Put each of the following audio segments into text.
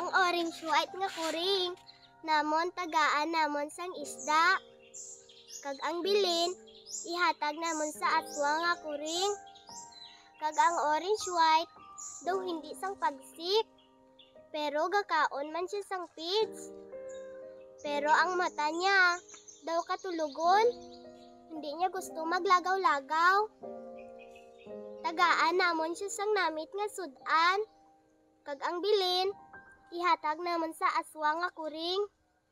ang orange white nga kuring, namon tagaan namon sang isda. Kag ang bilin, ihatag namon sa aswang nga kuring. Kag ang orange white, daw hindi sang pagsik, pero gakaon man siya sang feeds. Pero ang mata niya, daw katulugon, hindi niya gusto maglagaw-lagaw. Tagaan namon siya sang namit nga sudan. Kag ang bilin, ihatag namon sa aswang nga kuring.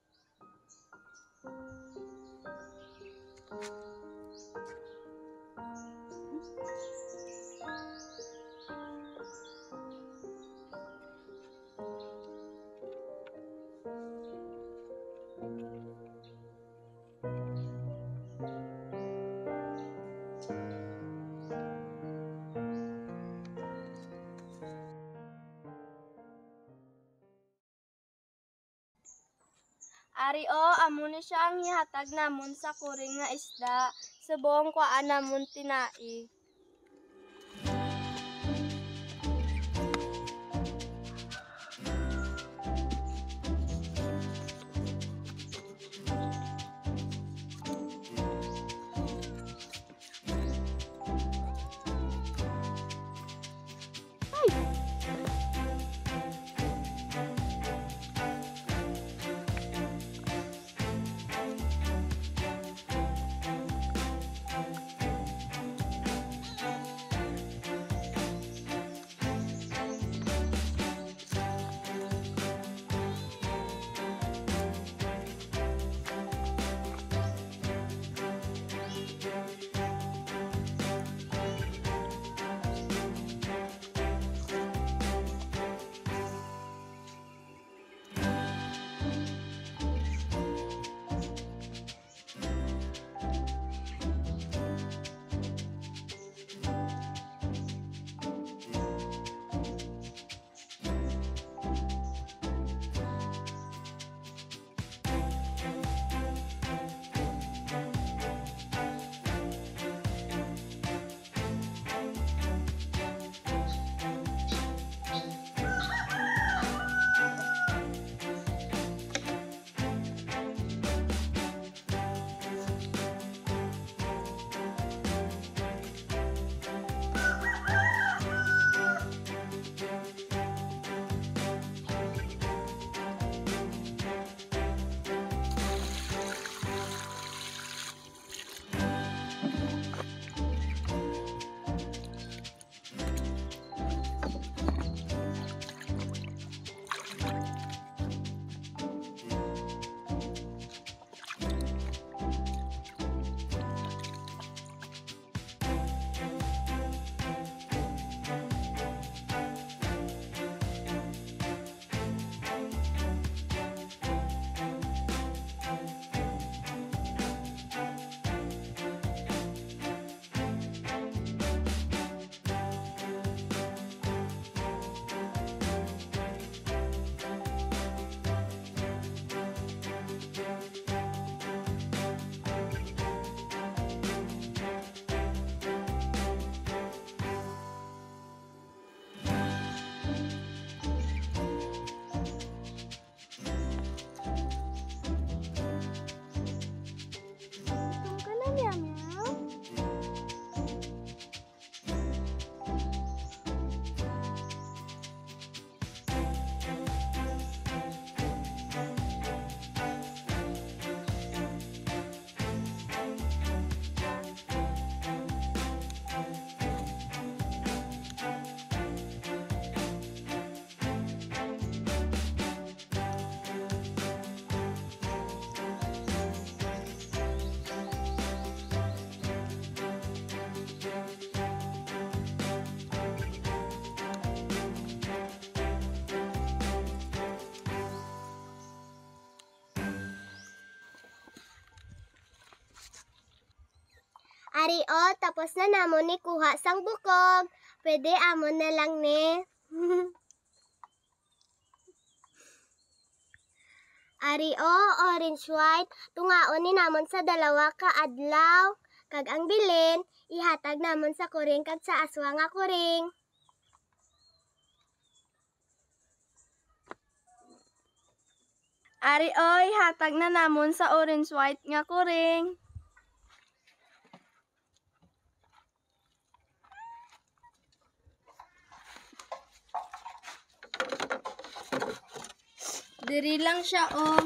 Ari amo ni siya ang ihatag namon sa kuring nga isda, sa buong kwaan namon tinai. Ari tapos na namon ni kuha sang bukog. Pwede amon na lang ni. Ari orange white, tungaon ni namon sa dalawa ka adlaw. Kag ang bilin, ihatag namon sa kuring kag sa aswang nga kuring. Ari oy, hatag na namon sa orange white nga kuring. Diri lang siya oh.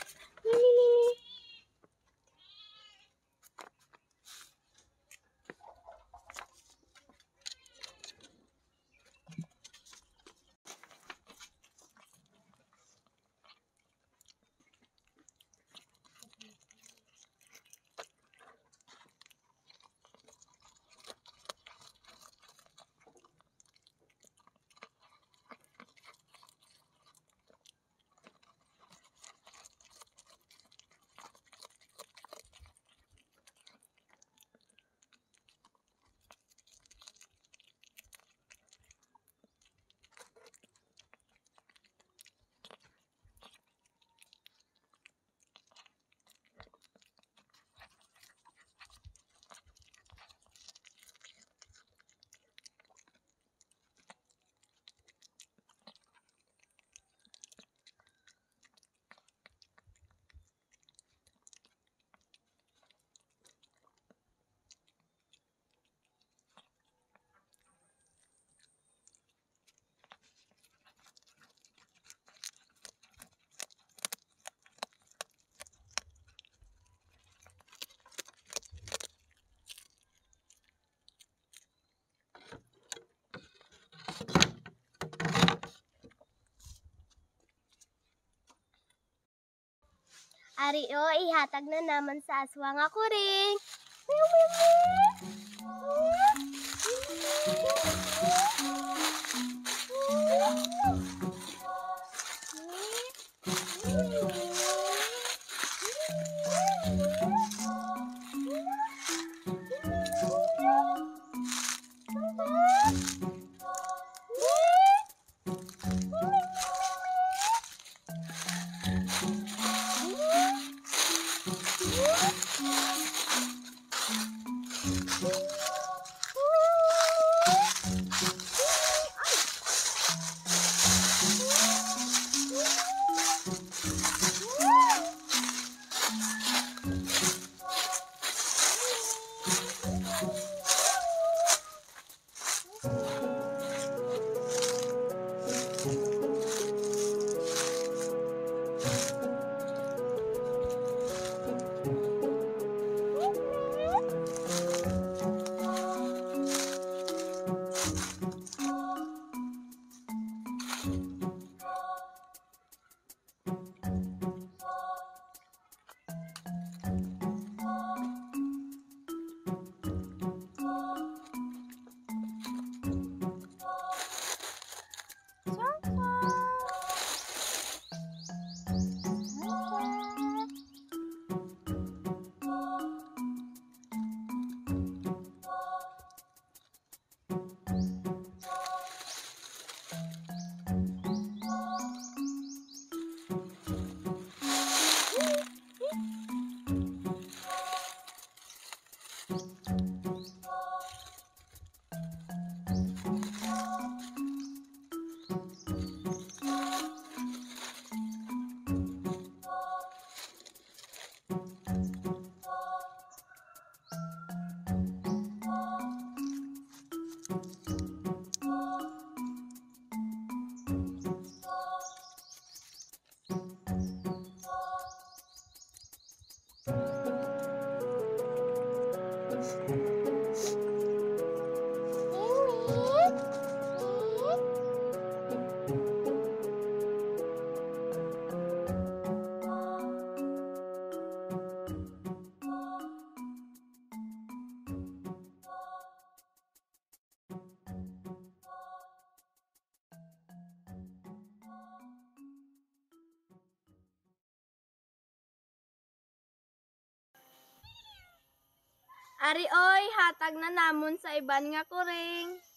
Ari o, ihatag na naman sa aswang nga kuring. Ari oy, hatag na namon sa iban nga kuring.